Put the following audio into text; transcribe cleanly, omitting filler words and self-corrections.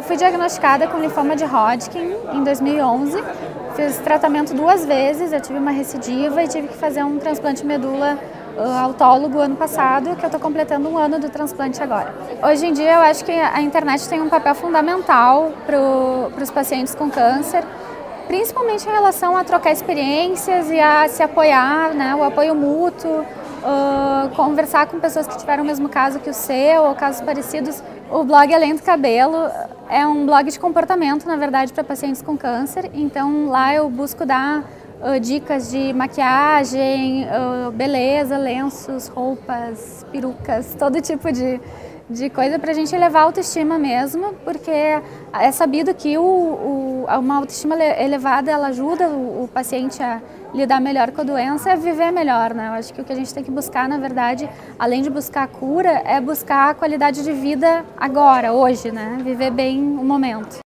fui diagnosticada com linfoma de Hodgkin em 2011, fiz tratamento 2 vezes, eu tive uma recidiva e tive que fazer um transplante de medula autólogo ano passado, que eu estou completando 1 ano do transplante agora. Hoje em dia eu acho que a internet tem um papel fundamental para os pacientes com câncer, principalmente em relação a trocar experiências e a se apoiar, né, o apoio mútuo, conversar com pessoas que tiveram o mesmo caso que o seu ou casos parecidos. O blog Além do Cabelo é um blog de comportamento, na verdade, para pacientes com câncer, então lá eu busco dar dicas de maquiagem, beleza, lenços, roupas, perucas, todo tipo de coisa para a gente elevar a autoestima mesmo, porque é sabido que uma autoestima elevada ela ajuda o paciente a lidar melhor com a doença e a viver melhor, né? Eu acho que o que a gente tem que buscar, na verdade, além de buscar a cura, é buscar a qualidade de vida agora, hoje, né? Viver bem o momento.